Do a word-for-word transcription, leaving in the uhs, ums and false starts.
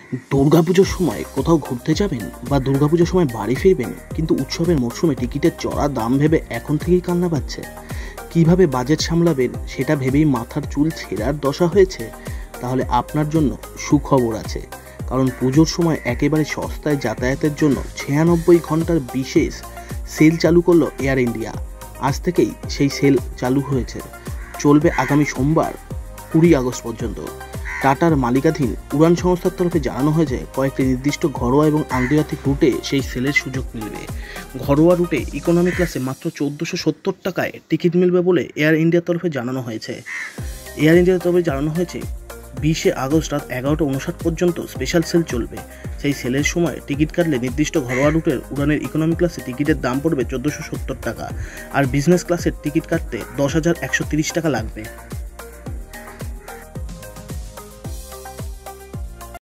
দুর্গাপুজোর সময় কোথাও ঘুরতে যাবেন বা দুর্গাপুজোর সময় বাড়ি ফিরবেন, কিন্তু উৎসবের মরশুমে টিকিটের চড়া দাম ভেবে এখন থেকেই কান্না পাচ্ছে। কিভাবে বাজেট সামলাবেন সেটা ভেবেই মাথার চুল ছেঁড়ার দশা হয়েছে? তাহলে আপনার জন্য সুখবর আছে, কারণ পুজোর সময় একেবারে সস্তায় যাতায়াতের জন্য ছিয়ানব্বই ঘন্টার বিশেষ সেল চালু করলো এয়ার ইন্ডিয়া। আজ থেকেই সেই সেল চালু হয়েছে, চলবে আগামী সোমবার কুড়ি আগস্ট পর্যন্ত। টাটার মালিকাধীন উড়ান সংস্থার তরফে জানানো হয়েছে কয়েকটি নির্দিষ্ট ঘরোয়া এবং আন্তর্জাতিক রুটে সেই সেলের সুযোগ মিলবে। ঘরোয়া রুটে ইকোনমি ক্লাসে মাত্র চোদ্দোশো সত্তর টাকায় টিকিট মিলবে বলে এয়ার ইন্ডিয়ার তরফে জানানো হয়েছে। এয়ার ইন্ডিয়ার তরফে জানানো হয়েছে বিশে আগস্ট রাত এগারোটা উনষাট পর্যন্ত স্পেশাল সেল চলবে। সেই সেলের সময় টিকিট কাটলে নির্দিষ্ট ঘরোয়া রুটের উড়ানের ইকোনমি ক্লাসে টিকিটের দাম পড়বে চোদ্দোশো সত্তর টাকা, আর বিজনেস ক্লাসের টিকিট কাটতে দশ হাজার একশো তিরিশ টাকা লাগবে।